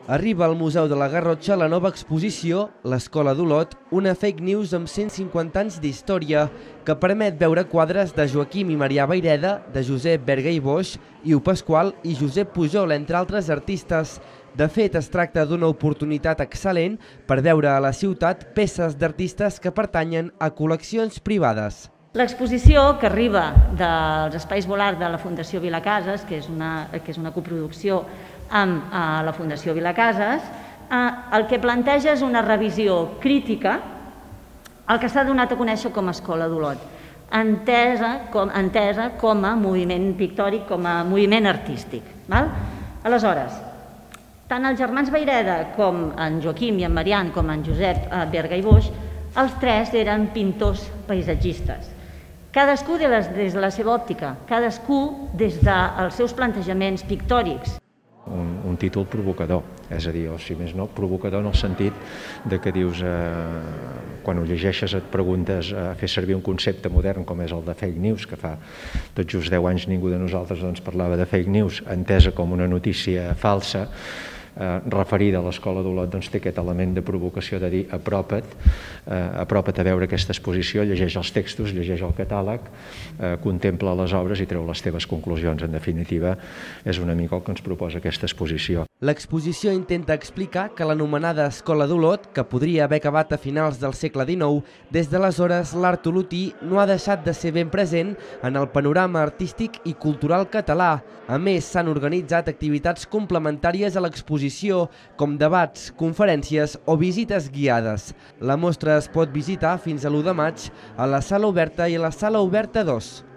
Arriba al Museu de la Garrotxa la nova exposició L'Escola d'Olot, una fake news amb 150 anys d'història que permet veure quadres de Joaquim i Marià Vayreda, de Josep Berga i Boix, Iu Pasqual i Josep Pujol, entre altres artistes. De fet, es tracta d'una oportunitat excel·lent per veure a la ciutat peces d'artistes que pertanyen a col·leccions privades. L'exposició, que arriba dels Espais Volars de la Fundació Vilacases, que és una coproducció amb la Fundació Vilacases, el que planteja és una revisió crítica al que s'ha donat a conèixer com a Escola d'Olot, entesa com a moviment pictòric, com a moviment artístic. Aleshores, tant els germans Vayreda com en Joaquim i en Marian com en Josep Berga i Boix, els tres eren pintors paisatgistes. Cadascú des de la seva òptica, cadascú des dels seus plantejaments pictòrics. Un títol provocador, és a dir, o si més no, provocador en el sentit que dius, quan ho llegeixes et preguntes a fer servir un concepte modern com és el de fake news, que fa tot just 10 anys ningú de nosaltres parlava de fake news, entesa com una notícia falsa, referida a l'Escola d'Olot, té aquest element de provocació de dir apropa't a veure aquesta exposició, llegeix els textos, llegeix el catàleg, contempla les obres i treu les teves conclusions. En definitiva, és una mica el que ens proposa aquesta exposició. L'exposició intenta explicar que l'anomenada Escola d'Olot, que podria haver acabat a finals del segle XIX, des d'aleshores l'art olotí no ha deixat de ser ben present en el panorama artístic i cultural català. A més, s'han organitzat activitats complementàries a l'exposició, com debats, conferències o visites guiades. La mostra es pot visitar fins a l'1 de maig a la Sala Oberta i a la Sala Oberta 2.